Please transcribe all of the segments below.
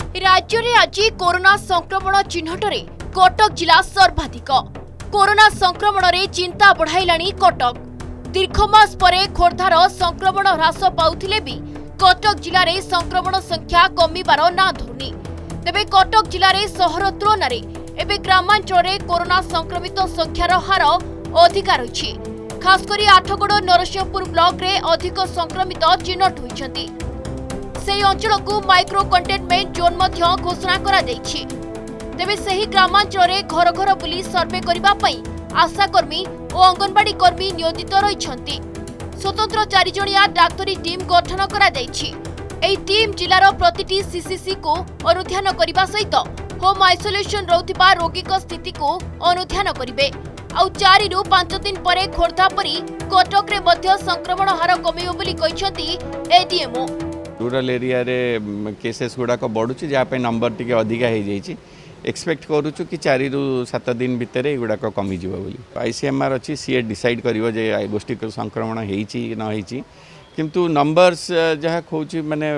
राज्य में आज कोरोना संक्रमण चिन्हट में कटक जिला सर्वाधिक। कोरोना संक्रमण में चिंता बढ़ाइलाणी कटक। दीर्घ मास परे खोर्धार संक्रमण ह्रास पाउथिले भी कटक जिले में संक्रमण संख्या कमिबार ना धरुनी। तेबे कटक जिले में सहर तुलन में एवं ग्रामांचल में कोरोना संक्रमित संख्यार हार अधिक रही। खासकर आठगड़ नरसिंहपुर ब्लॉक रे अधिक संक्रमित चिन्हट होइछंती। सेही अंचल को माइक्रो कंटेनमेंट जोन मध्य घोषणा करा दैछि। तेबे सेही ग्रामांचल रे घर घर बुली सर्वे करिबा पई आशाकर्मी और अंगनवाड़ी कर्मी नियोजित रहिछंती। स्वतंत्र 4 जणिया डाक्टरी टीम गठन करा दैछि। एही टीम जिलार प्रतिटी सीसीसी को अनुध्यान करिबा सहित होम आइसोलेशन रहुथिबा रोगी को स्थिति को अनुध्यान करिवे। आउ 4 रु 5 दिन परे खोर्धा परी कटक रे मध्य संक्रमण हार कमियो बोली कहिसंती एडीएमओ। रूरल एरिया रे केसेस गुड़ाक बढ़ुची जहाँ नंबर टी अधिका हो जाइए। एक्सपेक्ट करूँ कि 4 रु 7 दिन भितर युड़ाक कमिज बोली। आईसीएमआर अच्छी सी डिसाइड कर गोष्ठी संक्रमण होती किंतु नंबर्स जहाँ खोची माने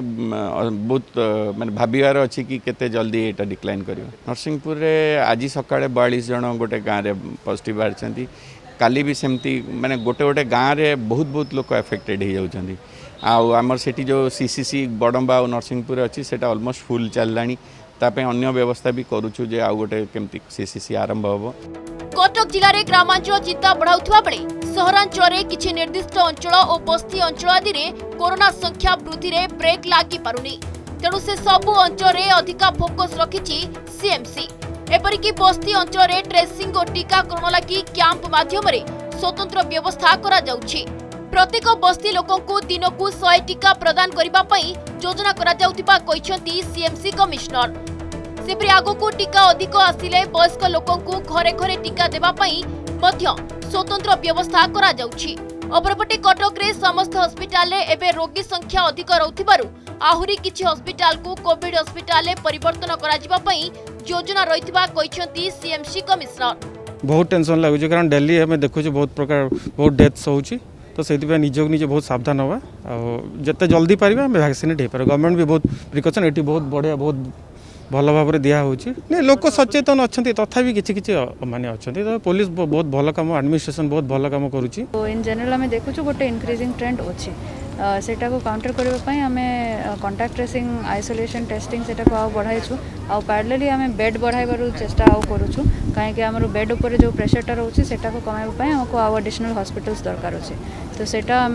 बहुत माने भाविवार अच्छी कि केते जल्दी एटा डिक्लाइन करियो। नरसिंहपुर रे आज सकाळे 42 जन गोटे गाँव रे पॉजिटिव बाहर। काली भी सेमती माने गोटे गोटे गाँव रे बहुत लोग एफेक्टेड हो जाउछंती। आमर सेठी जो सीसीसी बड़म्बा और नरसिंहपुर अच्छी से ऑलमोस्ट फुल चललानी। तापे अन्य व्यवस्था भी करूछु जे आउ गोटे केमती सीसीसी आरंभ होबो। कटक जिले में ग्रामांचल चिंता बढ़ाउथुवा बेले सहरांचल किछि निर्दिष्ट अंचल और बस्ती अंचल आदि रे कोरोना संख्या वृद्धि रे ब्रेक लागी पारुनी। तेणु से सबु अंचल रे अधिका फोकस रखिछि सीएमसी। एपरिकी बस्ती अंचल रे ट्रेसिंग और टीकाकरण लगी कैंप माध्यम रे स्वतंत्र व्यवस्था करा जाउछि। प्रत्येक बस्ती लोकों को दिन को 100 टीका प्रदान करबा पई योजना करा जाउथिबा कहिसंती सीएमसी कमिश्नर। सेपरि आगो को टीका अधिक आसिले वयस्क लोकों को घरे घरे टीका देबा पई मध्य स्वतंत्र व्यवस्था करा जाउछि। अपरपटे कटक रे समस्त हॉस्पिटल रे एबे रोगी संख्या अधिक रहउथिबारु आहुरी किछि हॉस्पिटल को कोविड हॉस्पिटल रे परिवर्तन करा जिबा पई योजना रहितबा कहिसंती सीएमसी कमिश्नर। बहुत टेंशन लागुछि कारण दिल्ली हमें देखुछि बहुत प्रकार बहुत डेथ्स होउछि। तो से निजक निजे बहुत सावधान हवा जिते जल्दी पारे वैक्सीनेट हो पारे। गवर्नमेंट भी बहुत प्रिकसन ये बहुत बढ़िया बहुत भल भाव दिया होची। लोक सचेतन अच्छा तथापि किसी माने अच्छा तो पुलिस बहुत भल कम एडमिनिस्ट्रेशन बहुत भल कम करुच्ची। इन जनरल आम देखु गोटे इनक्रीजिंग ट्रेंड अच्छी सेटा को काउंटर करने आम कंटाक्ट ट्रेसिंग आइसोलेशन टेस्टिंग सेटा को बढ़ाइछु। आ पैरेलली आम बेड बढ़ाइबार चेष्टा करूँ कहीं आमर बेड उपर जो प्रेशरटा रोचे सेटा को कमाइबाई आमको आउ एडिशनल हॉस्पिटल्स दरकार अच्छे। तो सेटा आम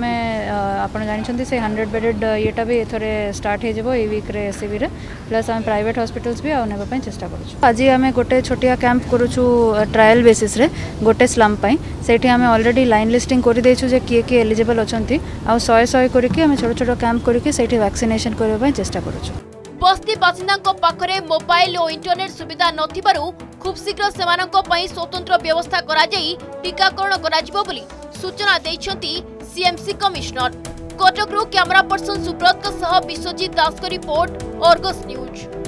आप जानते से 100 बेडेड येटा भी एथरे स्टार्ट हो वीक रे एससीबी रे प्लस आम प्राइवेट हॉस्पिटल्स भी आने चेष्टा करूँ। आज आम गोटे छोटिया कैंप करूँ ट्रायल बेसिस रे गोटे स्लम पाई सेठी आम ऑलरेडी लाइन लिस्टिंग कर देछु जे किए एलिजिबल अच्छी आ 100 करके आम छोट छोट कैंप करके सेठी वैक्सीनेशन करबा चेष्टा करूँ। बस्ती बासिंदा पाखरे मोबाइल और इंटरनेट सुविधा नथिबारु खूब शीघ्र सेमानंको पई स्वतंत्र व्यवस्था करा जाई टीकाकरण करा जिवो बोली सूचना दैछंती सीएमसी कमिश्नर। कटकरू कैमरा पर्सन सुब्रत सह विश्वजीत दास को रिपोर्ट, अर्गस न्यूज।